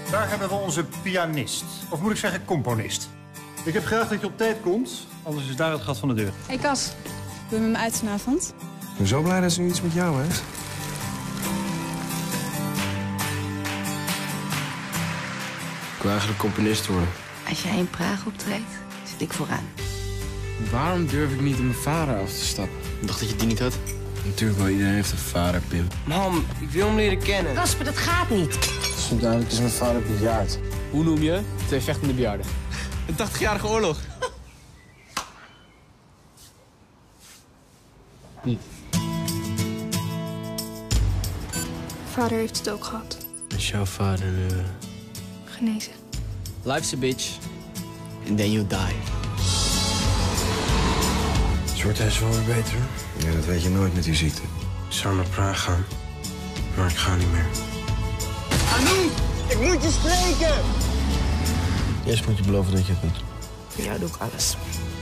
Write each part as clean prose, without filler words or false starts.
Daar hebben we onze pianist. Of moet ik zeggen componist. Ik heb graag dat je op tijd komt, anders is daar het gat van de deur. Hey Cas, wil je met me uit vanavond? Ik ben zo blij dat ze nu iets met jou heeft. Ik wil eigenlijk componist worden. Als jij in Praag optreedt, zit ik vooraan. Waarom durf ik niet op mijn vader af te stappen? Ik dacht dat je die niet had. Natuurlijk wel, iedereen heeft een vader, Pim. Mam, ik wil hem leren kennen. Kasper, dat gaat niet. Soms duidelijk is mijn vader bejaard. Hoe noem je 2 vechtende bejaarden? Een 80-jarige oorlog. Niet. Vader heeft het ook gehad. Is jouw vader nu... Genezen. Life's a bitch. And then you die. Soort is wel weer beter. Ja, dat weet je nooit met die ziekte. Ik zou naar Praag gaan, maar ik ga niet meer. Anouk, ik moet je spreken! Eerst moet je beloven dat je het doet. Voor jou doe ik alles.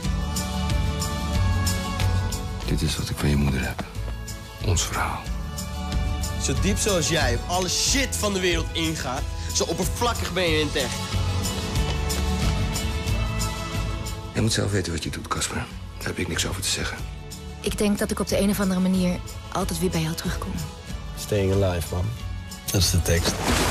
Dit is wat ik van je moeder heb. Ons verhaal. Zo diep zoals jij op alle shit van de wereld ingaat, zo oppervlakkig ben je in het echt. Je moet zelf weten wat je doet, Kasper. Daar heb ik niks over te zeggen. Ik denk dat ik op de een of andere manier altijd weer bij jou terugkom. Staying alive, man. Dat is de tekst.